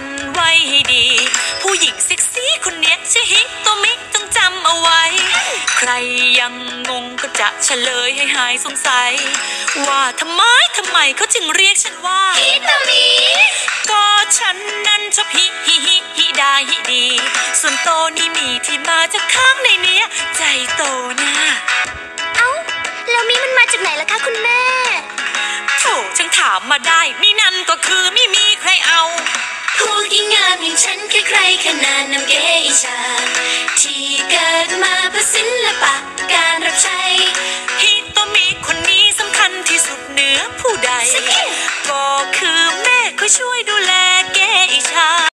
ำไว้ให้ดีผู้หญิงเซ็กซี่คนเนี้ยชื่อฮิโตมิต้องจำเอาไว้ใครยังงงก็จะเฉลยให้หายสงสัยว่าทำไมเขาจึงเรียกฉันว่าฮิโตมิก็ฉันนั้นชอบฮิดาฮิดีส่วนโตนี่มีที่มาจากข้างในเนี้ยใจโตนะเอ้าแล้วมีมันมาจากไหนล่ะคะคุณแม่โถฉันถามมาได้มีนั่นก็คือไม่มีใครเอาผู้หญิงงามอย่างฉันแค่ใครขนาดน้ำเกชาที่เกิดมาเพื่อศิลปะการรับใช้ฮิโตมิคนนี้สำคัญที่สุดเหนือผู้ใดก็คือแม่คอยช่วยดูแลเกชา